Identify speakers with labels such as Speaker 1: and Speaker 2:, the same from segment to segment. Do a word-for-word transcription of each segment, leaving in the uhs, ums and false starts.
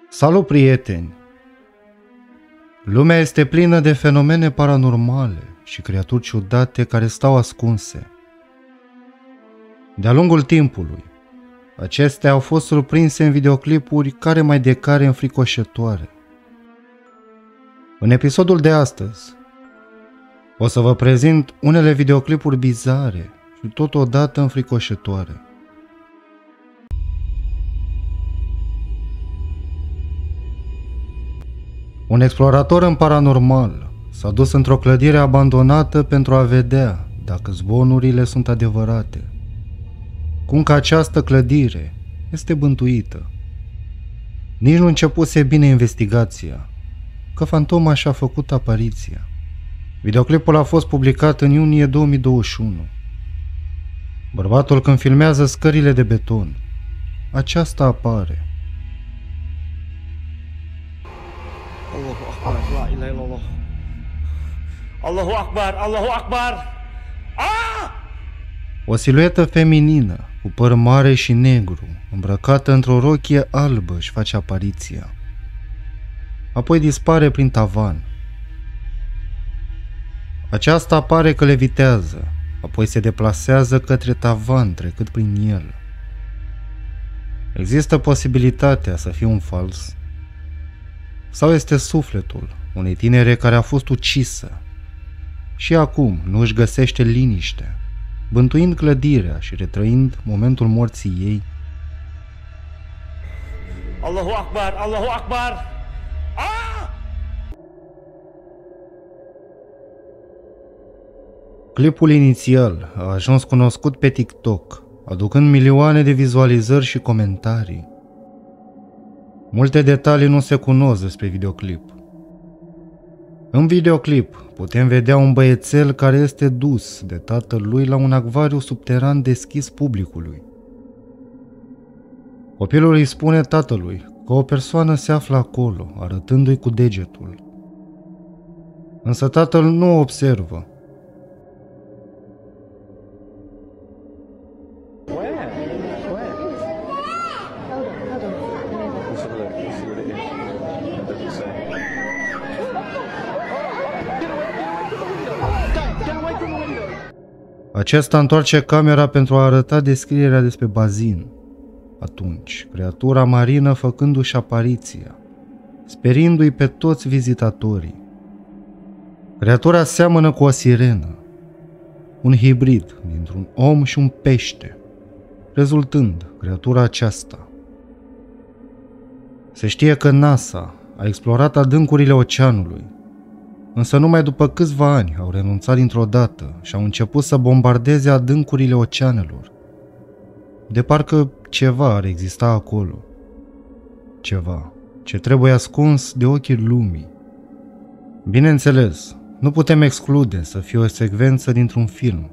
Speaker 1: Salut, prieteni! Lumea este plină de fenomene paranormale și creaturi ciudate care stau ascunse. De-a lungul timpului, acestea au fost surprinse în videoclipuri care mai de care înfricoșătoare. În episodul de astăzi, o să vă prezint unele videoclipuri bizare și totodată înfricoșătoare. Un explorator în paranormal s-a dus într-o clădire abandonată pentru a vedea dacă zvonurile sunt adevărate. Cum că această clădire este bântuită. Nici nu începuse bine investigația, că fantoma și-a făcut apariția. Videoclipul a fost publicat în iunie două mii douăzeci și unu. Bărbatul, când filmează scările de beton, aceasta apare.
Speaker 2: Allahu Akbar, la ilaha illallah. Allahu Akbar, Allahu Akbar. Ah!
Speaker 1: O siluetă feminină, cu păr mare și negru, îmbrăcată într-o rochie albă, își face apariția. Apoi dispare prin tavan. Aceasta apare că levitează, apoi se deplasează către tavan, trecând prin el. Există posibilitatea să fie un fals? Sau este sufletul unei tinere care a fost ucisă și acum nu își găsește liniște, bântuind clădirea și retrăind momentul morții ei?
Speaker 2: Allahu Akbar, Allahu Akbar. Ah!
Speaker 1: Clipul inițial a ajuns cunoscut pe TikTok, aducând milioane de vizualizări și comentarii. Multe detalii nu se cunosc despre videoclip. În videoclip putem vedea un băiețel care este dus de tatăl lui la un acvariu subteran deschis publicului. Copilul îi spune tatălui că o persoană se află acolo, arătându-i cu degetul. Însă tatăl nu o observă. Acesta întoarce camera pentru a arăta descrierea despre bazin. Atunci, creatura marină făcându-și apariția, sperindu-i pe toți vizitatorii. Creatura seamănă cu o sirenă, un hibrid dintr-un om și un pește, rezultând creatura aceasta. Se știe că NASA a explorat adâncurile oceanului, însă numai după câțiva ani au renunțat dintr-o dată și au început să bombardeze adâncurile oceanelor. De parcă ceva ar exista acolo. Ceva ce trebuie ascuns de ochii lumii. Bineînțeles, nu putem exclude să fie o secvență dintr-un film.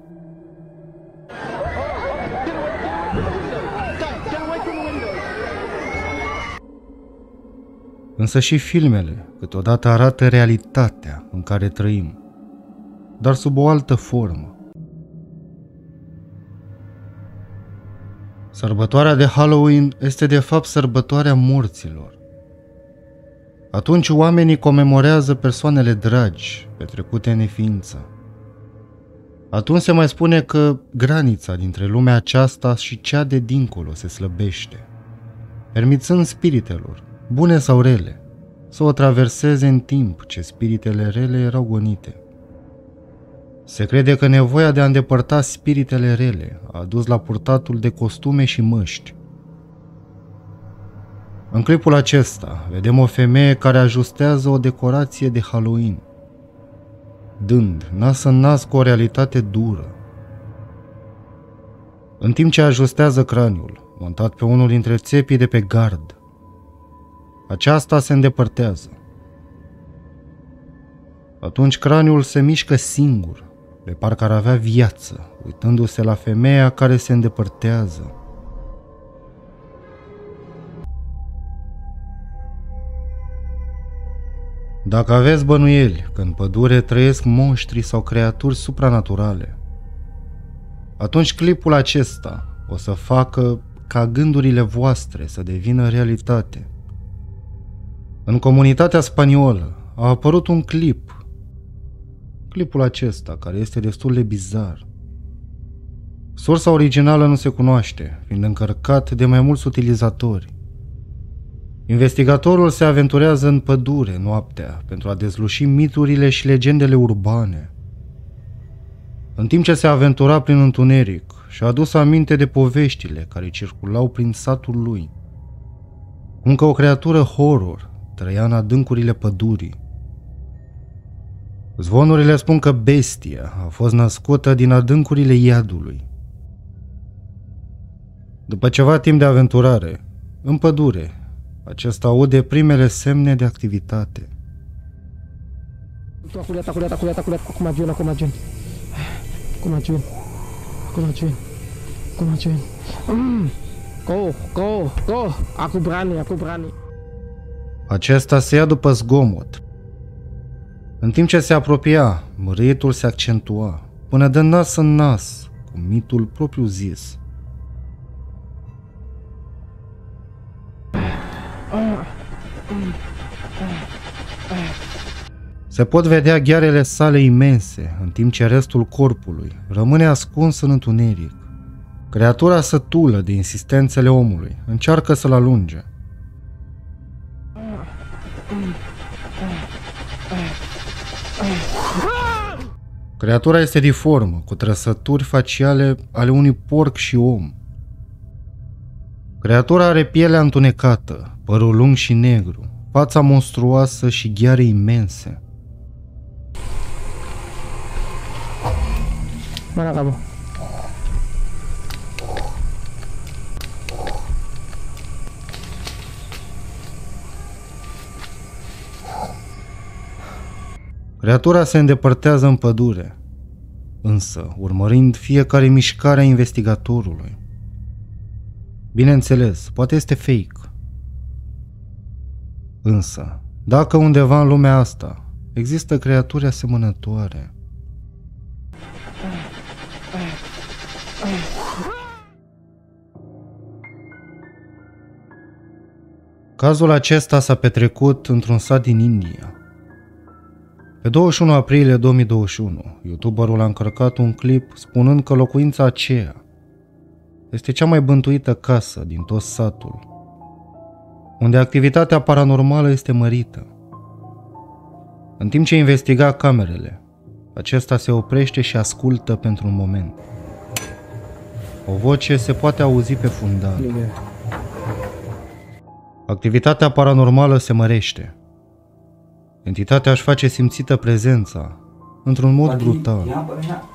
Speaker 1: Însă și filmele câteodată arată realitatea în care trăim, dar sub o altă formă. Sărbătoarea de Halloween este de fapt sărbătoarea morților. Atunci oamenii comemorează persoanele dragi petrecute în neființă. Atunci se mai spune că granița dintre lumea aceasta și cea de dincolo se slăbește, permițând spiritelor, bune sau rele, să o traverseze în timp ce spiritele rele erau gonite. Se crede că nevoia de a îndepărta spiritele rele a dus la purtatul de costume și măști. În clipul acesta vedem o femeie care ajustează o decorație de Halloween, dând nas în nas cu o realitate dură. În timp ce ajustează craniul, montat pe unul dintre țepii de pe gard, aceasta se îndepărtează. Atunci craniul se mișcă singur, de parcă ar avea viață, uitându-se la femeia care se îndepărtează. Dacă aveți bănuieli că în pădure trăiesc monștri sau creaturi supranaturale, atunci clipul acesta o să facă ca gândurile voastre să devină realitate. În comunitatea spaniolă a apărut un clip. Clipul acesta, care este destul de bizar. Sursa originală nu se cunoaște, fiind încărcat de mai mulți utilizatori. Investigatorul se aventurează în pădure noaptea pentru a dezluși miturile și legendele urbane. În timp ce se aventura prin întuneric, și-a adus aminte de poveștile care circulau prin satul lui. Cum că o creatură horror trăia în adâncurile pădurii. Zvonurile spun că bestia a fost născută din adâncurile iadului. După ceva timp de aventurare, în pădure, acesta aude primele semne de activitate.
Speaker 3: Aku lihat, aku lihat, aku lihat, aku lihat, aku majuin, aku majuin. Aku majuin. Aku majuin. Aku majuin. Mm. Go, go, go. Aku berani, aku berani.
Speaker 1: Acesta se ia după zgomot. În timp ce se apropia, mărâietul se accentua, până de nas în nas, cu mitul propriu zis. Se pot vedea ghearele sale imense, în timp ce restul corpului rămâne ascuns în întuneric. Creatura sătulă de insistențele omului încearcă să-l alunge. Creatura este diformă, cu trăsături faciale ale unui porc și om. Creatura are pielea întunecată, părul lung și negru, fața monstruoasă și gheare imense.
Speaker 3: Mana kamu?
Speaker 1: Creatura se îndepărtează în pădure, însă urmărind fiecare mișcare a investigatorului. Bineînțeles, poate este fake. Însă, dacă undeva în lumea asta există creaturi asemănătoare, cazul acesta s-a petrecut într-un sat din India. Pe douăzeci și unu aprilie două mii douăzeci și unu, YouTuberul a încărcat un clip spunând că locuința aceea este cea mai bântuită casă din tot satul, unde activitatea paranormală este mărită. În timp ce investiga camerele, acesta se oprește și ascultă pentru un moment. O voce se poate auzi pe fundal. Activitatea paranormală se mărește. Entitatea își face simțită prezența într-un mod brutal.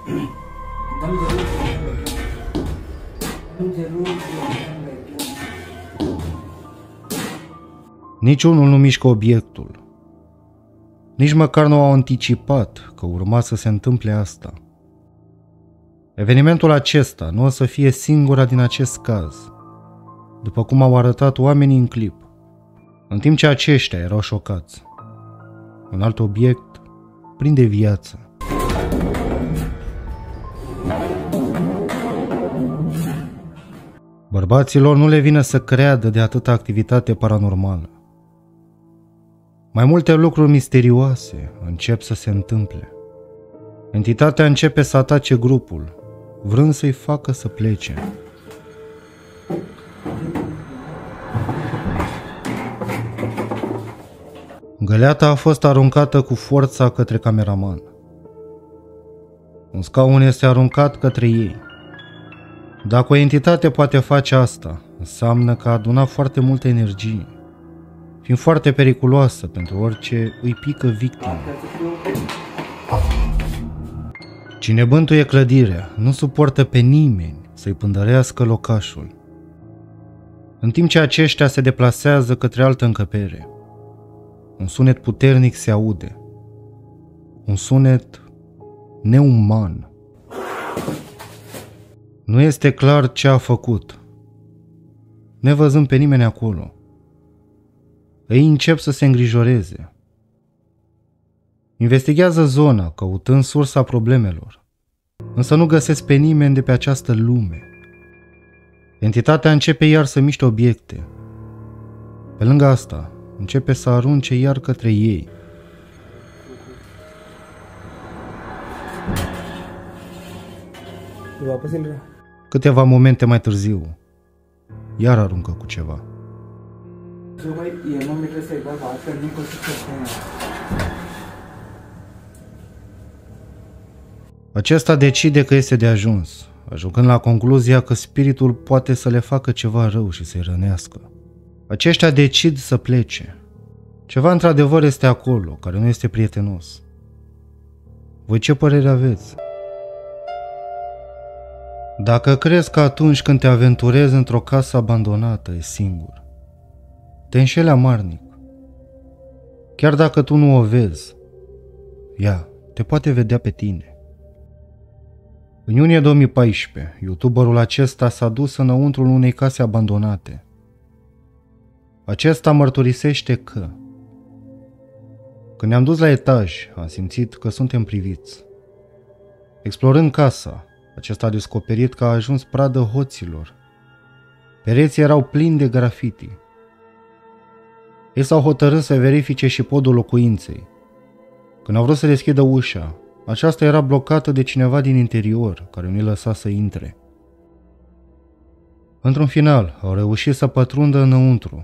Speaker 1: Niciunul nu mișcă obiectul. Nici măcar nu au anticipat că urma să se întâmple asta. Evenimentul acesta nu o să fie singura din acest caz, după cum au arătat oamenii în clip, în timp ce aceștia erau șocați. Un alt obiect prinde viață. Bărbaților nu le vine să creadă de atâta activitate paranormală. Mai multe lucruri misterioase încep să se întâmple. Entitatea începe să atace grupul, vrând să-i facă să plece. Găleata a fost aruncată cu forța către cameraman. Un scaun este aruncat către ei. Dacă o entitate poate face asta, înseamnă că a adunat foarte multă energie, fiind foarte periculoasă pentru orice îi pică victima. Cine bântuie clădirea nu suportă pe nimeni să-i pândărească locașul, în timp ce aceștia se deplasează către altă încăpere. Un sunet puternic se aude. Un sunet neuman. Nu este clar ce a făcut. Nevăzând pe nimeni acolo, ei încep să se îngrijoreze. Investigează zona, căutând sursa problemelor, însă nu găsesc pe nimeni de pe această lume. Entitatea începe iar să miște obiecte. Pe lângă asta, începe să arunce iar către ei. Câteva momente mai târziu, iar aruncă cu ceva. Acesta decide că este de ajuns, ajungând la concluzia că spiritul poate să le facă ceva rău și să-i rănească. Aceștia decid să plece. Ceva într-adevăr este acolo, care nu este prietenos. Voi ce părere aveți? Dacă crezi că atunci când te aventurezi într-o casă abandonată e singur, te înșeli amarnic. Chiar dacă tu nu o vezi, ea te poate vedea pe tine. În iunie două mii paisprezece, youtuberul acesta s-a dus înăuntrul unei case abandonate. Acesta mărturisește că când ne-am dus la etaj, am simțit că suntem priviți. Explorând casa, acesta a descoperit că a ajuns pradă hoților. Pereții erau plini de grafiti. Ei s-au hotărât să verifice și podul locuinței. Când au vrut să deschidă ușa, aceasta era blocată de cineva din interior, care nu-i lăsa să intre. Într-un final, au reușit să pătrundă înăuntru.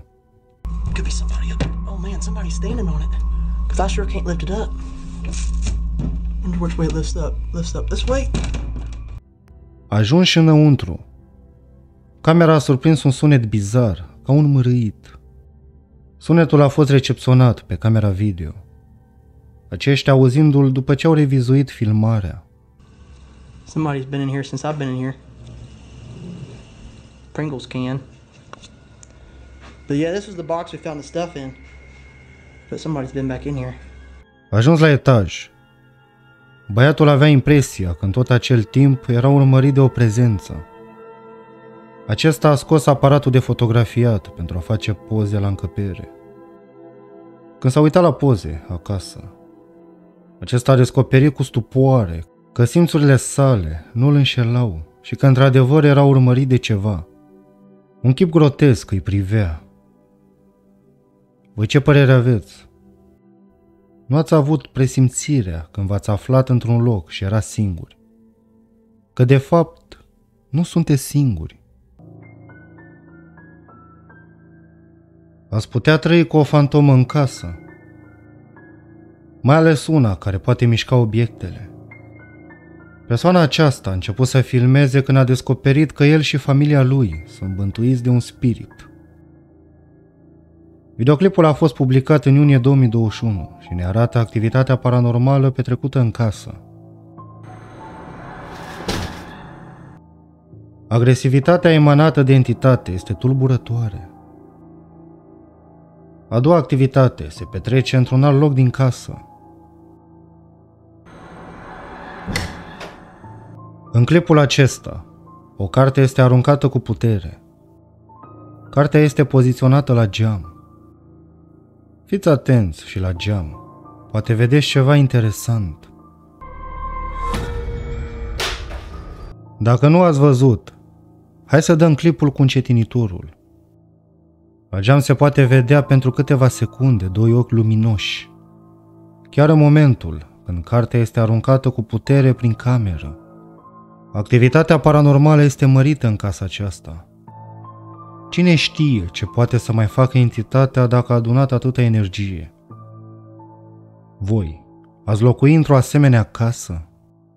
Speaker 1: Ajunși înăuntru, camera a surprins un sunet bizar, ca un mârâit. Sunetul a fost recepționat pe camera video. Aceștia auzindu-l după ce au revizuit filmarea.
Speaker 4: Somebody's been in here since I've been in here. Pringles can. But yeah, this was the box we found the stuff in. But somebody's been back in here.
Speaker 1: Ajuns la etaj, băiatul avea impresia că în tot acel timp era urmărit de o prezență. Acesta a scos aparatul de fotografiat pentru a face poze la încăpere. Când s-a uitat la poze acasă, acesta a descoperit cu stupoare că simțurile sale nu îl înșelau și că într-adevăr era urmărit de ceva. Un chip grotesc îi privea. Voi ce părere aveți? Nu ați avut presimțirea când v-ați aflat într-un loc și erați singuri? Că de fapt nu sunteți singuri. Ați putea trăi cu o fantomă în casă, mai ales una care poate mișca obiectele. Persoana aceasta a început să filmeze când a descoperit că el și familia lui sunt bântuiți de un spirit. Videoclipul a fost publicat în iunie două mii douăzeci și unu și ne arată activitatea paranormală petrecută în casă. Agresivitatea emanată de entitate este tulburătoare. A doua activitate se petrece într-un alt loc din casă. În clipul acesta, o carte este aruncată cu putere. Cartea este poziționată la geam. Fiți atenți și la geam, poate vedeți ceva interesant. Dacă nu ați văzut, hai să dăm clipul cu încetinitorul. La geam se poate vedea pentru câteva secunde doi ochi luminoși, chiar în momentul când cartea este aruncată cu putere prin cameră. Activitatea paranormală este mărită în casa aceasta. Cine știe ce poate să mai facă entitatea dacă a adunat atâta energie? Voi ați locui într-o asemenea casă?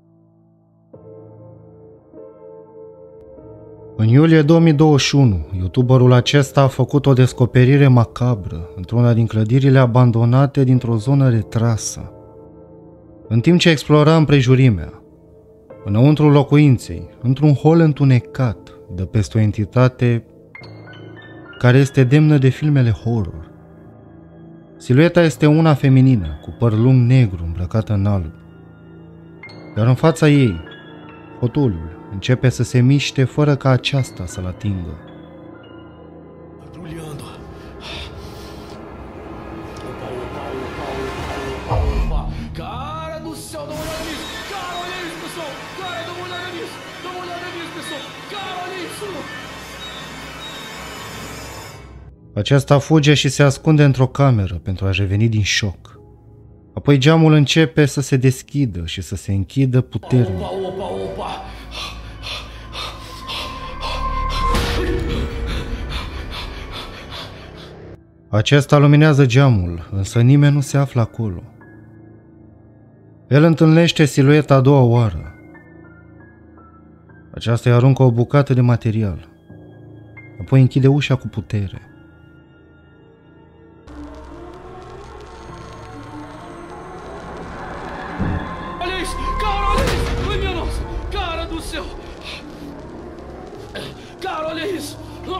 Speaker 1: În iulie două mii douăzeci și unu, youtuberul acesta a făcut o descoperire macabră într-una din clădirile abandonate dintr-o zonă retrasă. În timp ce explora împrejurimea, înăuntrul locuinței, într-un hol întunecat, dă peste o entitate care este demnă de filmele horror. Silueta este una feminină, cu păr lung negru îmbrăcată în alb. Iar în fața ei, fotoliul începe să se miște fără ca aceasta să-l atingă. Aceasta fuge și se ascunde într-o cameră pentru a reveni din șoc. Apoi geamul începe să se deschidă și să se închidă puternic.
Speaker 2: Opa, opa, opa.
Speaker 1: Acesta luminează geamul, însă nimeni nu se află acolo. El întâlnește silueta a doua oară. Aceasta îi aruncă o bucată de material. Apoi închide ușa cu putere.
Speaker 2: Alice! Cara, Alice! Ai minha nossa! Cara do céu! Cara, Alice!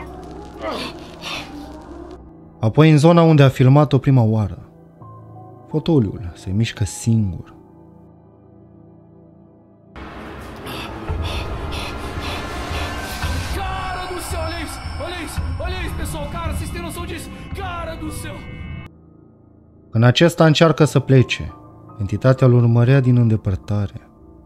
Speaker 1: Apoi în zona unde a filmat-o prima oară, fotoliul se mișcă singur.
Speaker 2: Cara do céu, Alice! Alice! Alice, pessoal! Cara, vocês têm noção disso? Cara do céu!
Speaker 1: Când acesta încearcă să plece, entitatea îl urmărea din îndepărtare.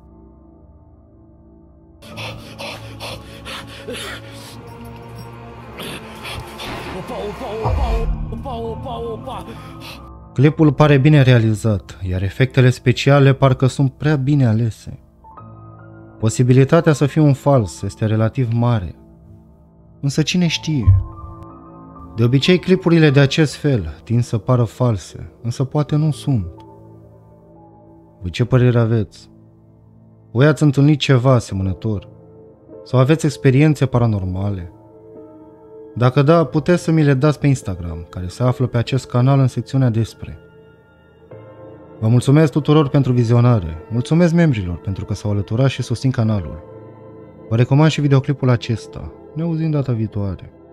Speaker 2: Opa, opa, opa, opa, opa, opa!
Speaker 1: Clipul pare bine realizat, iar efectele speciale parcă sunt prea bine alese. Posibilitatea să fie un fals este relativ mare, însă cine știe? De obicei, clipurile de acest fel tind să pară false, însă poate nu sunt. Voi ce părere aveți? Voi ați întâlnit ceva asemănător? Sau aveți experiențe paranormale? Dacă da, puteți să mi le dați pe Instagram, care se află pe acest canal în secțiunea despre. Vă mulțumesc tuturor pentru vizionare, mulțumesc membrilor pentru că s-au alăturat și susțin canalul. Vă recomand și videoclipul acesta. Ne auzim data viitoare.